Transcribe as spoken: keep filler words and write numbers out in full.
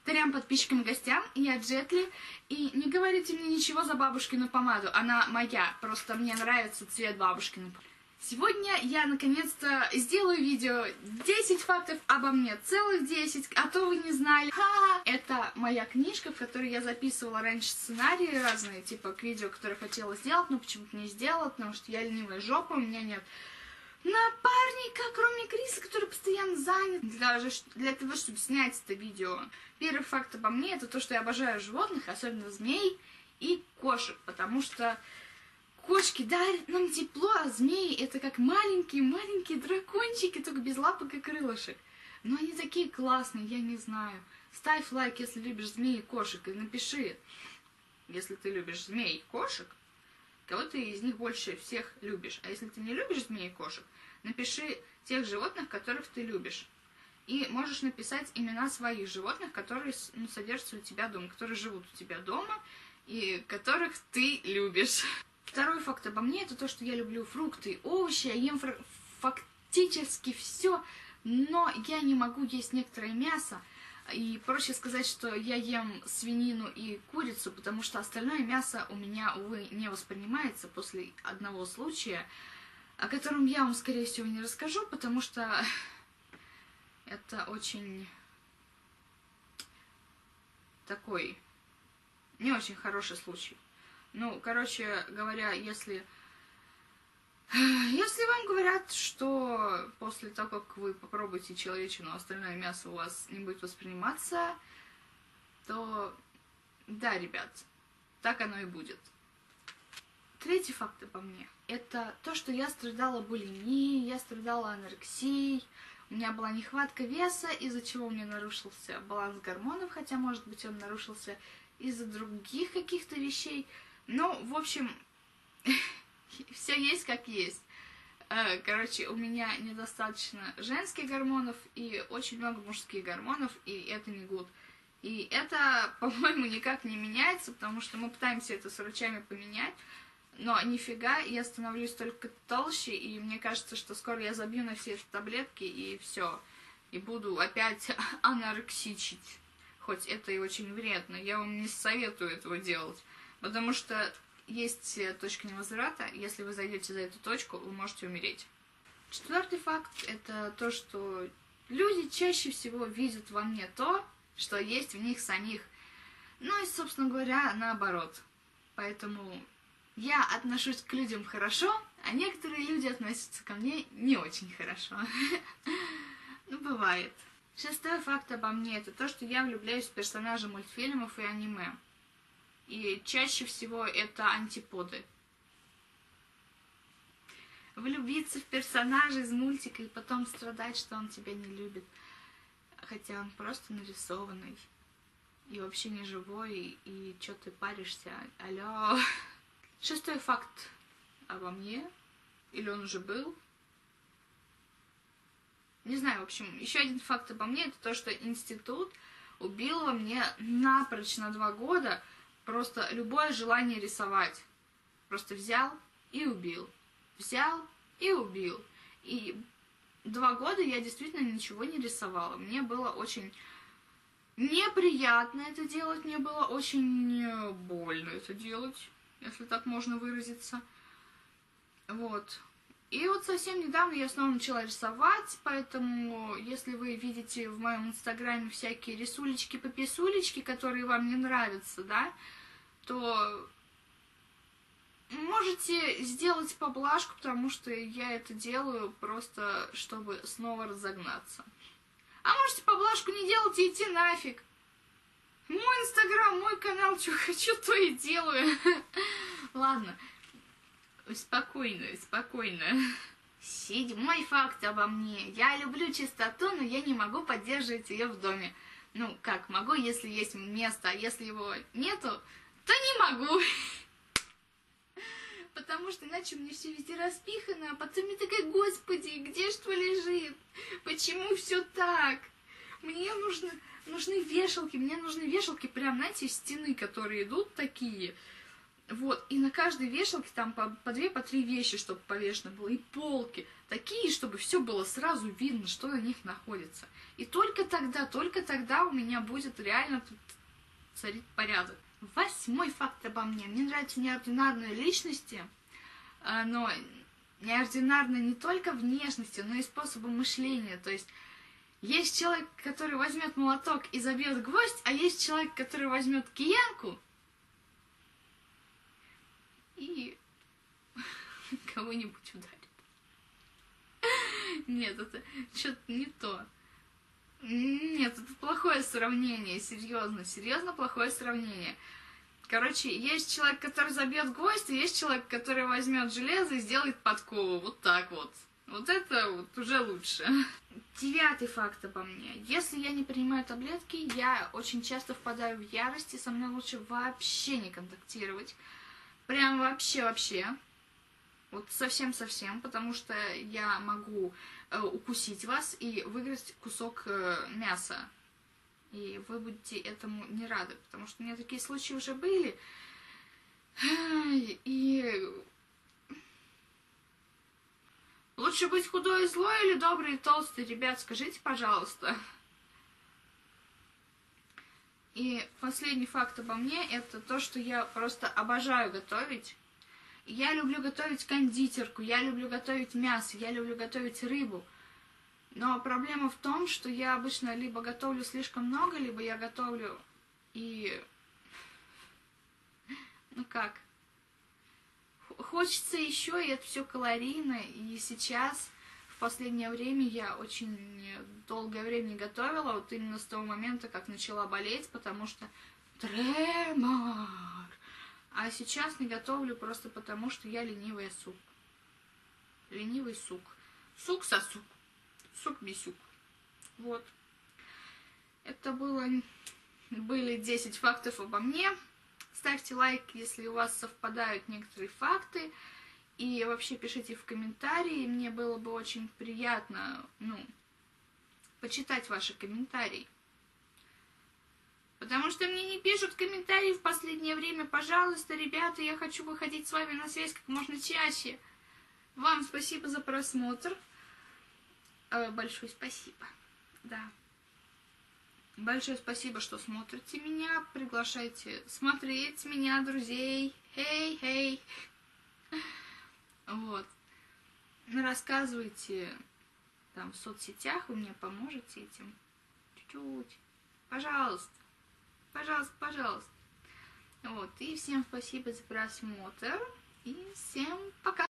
Трем подписчикам и гостям, я Джетли, и не говорите мне ничего за бабушкину помаду, она моя, просто мне нравится цвет бабушкиной помады. Сегодня я наконец-то сделаю видео десять фактов обо мне, целых десять, а то вы не знали. Ха-ха! Это моя книжка, в которой я записывала раньше сценарии разные, типа к видео, которые хотела сделать, но почему-то не сделала, потому что я ленивая жопа, у меня нет напарника, кроме Криса, который постоянно занят. Для, для того, чтобы снять это видео. Первый факт обо мне — это то, что я обожаю животных, особенно змей и кошек, потому что кошки дарят нам тепло, а змеи — это как маленькие-маленькие дракончики, только без лапок и крылышек. Но они такие классные, я не знаю. Ставь лайк, если любишь змей и кошек, и напиши, если ты любишь змей и кошек, кого ты из них больше всех любишь. А если ты не любишь змей и кошек, напиши тех животных, которых ты любишь. И можешь написать имена своих животных, которые ну, содержатся у тебя дома, которые живут у тебя дома и которых ты любишь. Второй факт обо мне — это то, что я люблю фрукты, овощи, я ем фактически все, но я не могу есть некоторое мясо. И проще сказать, что я ем свинину и курицу, потому что остальное мясо у меня, увы, не воспринимается после одного случая, о котором я вам, скорее всего, не расскажу, потому что это очень такой не очень хороший случай. Ну, короче говоря, если... Если вам говорят, что после того, как вы попробуете человечину, остальное мясо у вас не будет восприниматься, то да, ребят, так оно и будет. Третий факт обо мне — это то, что я страдала булимией, я страдала анорексией, у меня была нехватка веса, из-за чего у меня нарушился баланс гормонов, хотя, может быть, он нарушился из-за других каких-то вещей. Но, в общем... Все есть как есть. Короче, у меня недостаточно женских гормонов и очень много мужских гормонов, и это не гуд. И это, по-моему, никак не меняется, потому что мы пытаемся это с врачами поменять, но нифига, я становлюсь только толще, и мне кажется, что скоро я забью на все эти таблетки, и все. И буду опять анорексичить. Хоть это и очень вредно, я вам не советую этого делать, потому что есть точка невозврата, если вы зайдете за эту точку, вы можете умереть. Четвертый факт — это то, что люди чаще всего видят во мне то, что есть в них самих. Ну и, собственно говоря, наоборот. Поэтому я отношусь к людям хорошо, а некоторые люди относятся ко мне не очень хорошо. Ну, бывает. Шестой факт обо мне — это то, что я влюбляюсь в персонажей мультфильмов и аниме. И чаще всего это антиподы. Влюбиться в персонажа из мультика и потом страдать, что он тебя не любит. Хотя он просто нарисованный. И вообще не живой. И чё ты паришься? Алло. Шестой факт обо мне. Или он уже был? Не знаю, в общем, еще один факт обо мне — это то, что институт убил во мне напрочь на два года просто любое желание рисовать. Просто взял и убил. Взял и убил. И два года я действительно ничего не рисовала. Мне было очень неприятно это делать, мне было очень больно это делать, если так можно выразиться. Вот. И вот совсем недавно я снова начала рисовать, поэтому если вы видите в моем инстаграме всякие рисулечки-пописулечки, которые вам не нравятся, да, то можете сделать поблажку, потому что я это делаю просто, чтобы снова разогнаться. А можете поблажку не делать и идти нафиг. Мой инстаграм, мой канал, что хочу, то и делаю. Ладно. Спокойно, спокойно. Седьмой факт обо мне. Я люблю чистоту, но я не могу поддерживать ее в доме. Ну, как могу, если есть место, а если его нету, то не могу. Потому что иначе у меня все везде распихано, а потом я такая: господи, где что лежит? Почему все так? Мне нужно, нужны вешалки, мне нужны вешалки прям, знаете, из стены, которые идут такие. Вот, и на каждой вешалке там по, по две, по три вещи, чтобы повешено было, и полки такие, чтобы все было сразу видно, что на них находится. И только тогда, только тогда у меня будет реально тут царить порядок. Восьмой факт обо мне. Мне нравятся неординарные личности, но неординарные не только внешностью, но и способом мышления. То есть есть человек, который возьмет молоток и забьет гвоздь, а есть человек, который возьмет киянку и кого-нибудь ударит. Нет, это что-то не то. Нет, это плохое сравнение, серьезно, серьезно плохое сравнение. Короче, есть человек, который забьет гвоздь, и есть человек, который возьмет железо и сделает подкову. Вот так вот. Вот это вот уже лучше. Девятый факт обо мне. Если я не принимаю таблетки, я очень часто впадаю в ярость, и со мной лучше вообще не контактировать. Прям вообще-вообще. Вот совсем-совсем, потому что я могу э, укусить вас и выгрызть кусок э, мяса. И вы будете этому не рады, потому что у меня такие случаи уже были. И лучше быть худой и злой или добрый и толстый, ребят, скажите, пожалуйста. И последний факт обо мне, это то, что я просто обожаю готовить. Я люблю готовить кондитерку, я люблю готовить мясо, я люблю готовить рыбу. Но проблема в том, что я обычно либо готовлю слишком много, либо я готовлю и... Ну как? Хочется еще, и это все калорийно. И сейчас, в последнее время, я очень долгое время не готовила, вот именно с того момента, как начала болеть, потому что тремор. А сейчас не готовлю просто потому, что я ленивая сук. Ленивый сук. Сук-сосук. Сук-бисюк. Вот. Это было, были десять фактов обо мне. Ставьте лайк, если у вас совпадают некоторые факты. И вообще пишите в комментарии. Мне было бы очень приятно, ну, почитать ваши комментарии. Потому что мне не пишут комментарии в последнее время. Пожалуйста, ребята, я хочу выходить с вами на связь как можно чаще. Вам спасибо за просмотр. Э, большое спасибо. Да. Большое спасибо, что смотрите меня. Приглашайте смотреть меня, друзей. Хей, хей. Вот. Рассказывайте там в соцсетях, вы мне поможете этим. Чуть-чуть. Пожалуйста. Пожалуйста, пожалуйста. Вот. И всем спасибо за просмотр. И всем пока.